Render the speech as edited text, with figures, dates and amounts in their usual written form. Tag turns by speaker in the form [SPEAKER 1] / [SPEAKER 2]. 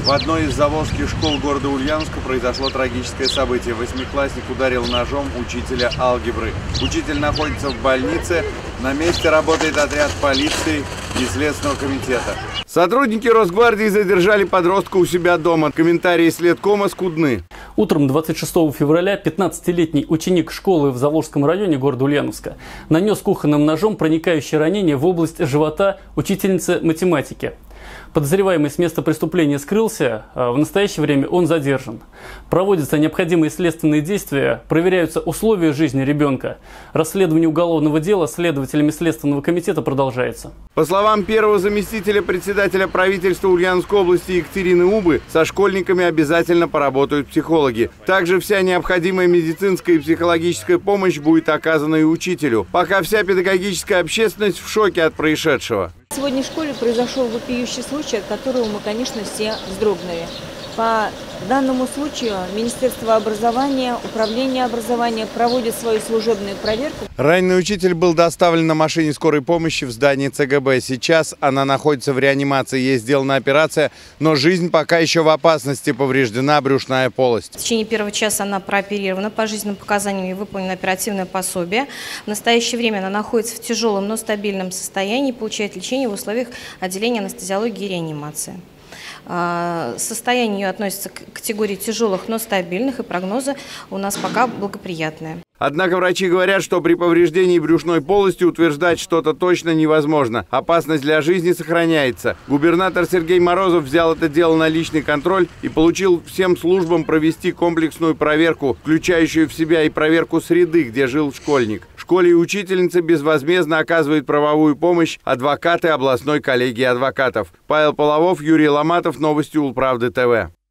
[SPEAKER 1] В одной из заволжских школ города Ульяновска произошло трагическое событие. Восьмиклассник ударил ножом учителя алгебры. Учитель находится в больнице. На месте работает отряд полиции и Следственного комитета. Сотрудники Росгвардии задержали подростка у себя дома. Комментарии следкома скудны.
[SPEAKER 2] Утром 26 февраля 15-летний ученик школы в Заволжском районе города Ульяновска нанес кухонным ножом проникающее ранение в область живота учительницы математики. Подозреваемый с места преступления скрылся, а в настоящее время он задержан. Проводятся необходимые следственные действия, проверяются условия жизни ребенка. Расследование уголовного дела следователями Следственного комитета продолжается.
[SPEAKER 1] По словам первого заместителя председателя правительства Ульяновской области Екатерины Убы, со школьниками обязательно поработают психологи. Также вся необходимая медицинская и психологическая помощь будет оказана и учителю. Пока вся педагогическая общественность в шоке от происшедшего.
[SPEAKER 3] Сегодня в школе произошел вопиющий случай, от которого мы, конечно, все вздрогнули. По данному случаю Министерство образования, Управление образования проводит свою служебную проверку.
[SPEAKER 1] Раненый учитель был доставлен на машине скорой помощи в здание ЦГБ. Сейчас она находится в реанимации. Ей сделана операция, но жизнь пока еще в опасности. Повреждена брюшная полость.
[SPEAKER 4] В течение первого часа она прооперирована по жизненным показаниям и выполнено оперативное пособие. В настоящее время она находится в тяжелом, но стабильном состоянии и получает лечение в условиях отделения анестезиологии и реанимации. Состояние ее относится к категории тяжелых, но стабильных, и прогнозы у нас пока благоприятные.
[SPEAKER 1] Однако врачи говорят, что при повреждении брюшной полости утверждать что-то точно невозможно. Опасность для жизни сохраняется. Губернатор Сергей Морозов взял это дело на личный контроль и поручил всем службам провести комплексную проверку, включающую в себя и проверку среды, где жил школьник. Школе и учительнице безвозмездно оказывает правовую помощь адвокаты областной коллегии адвокатов. Павел Половов, Юрий Ломатов, новости Улправды ТВ.